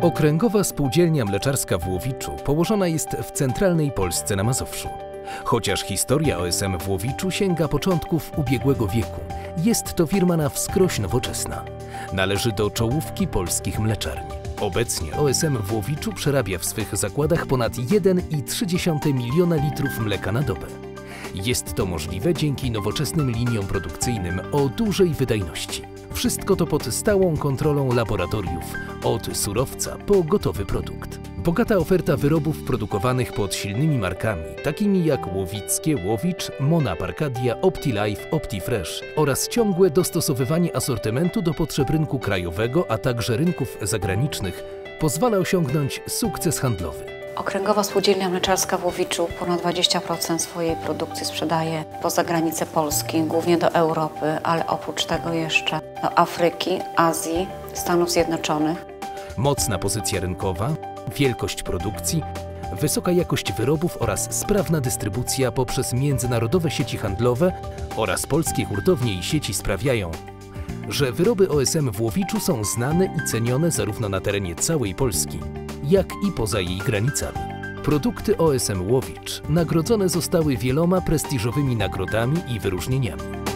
Okręgowa Spółdzielnia Mleczarska w Łowiczu położona jest w centralnej Polsce na Mazowszu. Chociaż historia OSM w Łowiczu sięga początków ubiegłego wieku, jest to firma na wskroś nowoczesna. Należy do czołówki polskich mleczarni. Obecnie OSM w Łowiczu przerabia w swych zakładach ponad 1,3 miliona litrów mleka na dobę. Jest to możliwe dzięki nowoczesnym liniom produkcyjnym o dużej wydajności. Wszystko to pod stałą kontrolą laboratoriów, od surowca po gotowy produkt. Bogata oferta wyrobów produkowanych pod silnymi markami, takimi jak Łowickie, Łowicz, Monap Arcadia, OptiLife, OptiFresh oraz ciągłe dostosowywanie asortymentu do potrzeb rynku krajowego, a także rynków zagranicznych pozwala osiągnąć sukces handlowy. Okręgowa Spółdzielnia Mleczarska w Łowiczu ponad 20% swojej produkcji sprzedaje poza granice Polski, głównie do Europy, ale oprócz tego jeszcze do Afryki, Azji, Stanów Zjednoczonych. Mocna pozycja rynkowa, wielkość produkcji, wysoka jakość wyrobów oraz sprawna dystrybucja poprzez międzynarodowe sieci handlowe oraz polskie hurtownie i sieci sprawiają, że wyroby OSM w Łowiczu są znane i cenione zarówno na terenie całej Polski, jak i poza jej granicami. Produkty OSM Łowicz nagrodzone zostały wieloma prestiżowymi nagrodami i wyróżnieniami.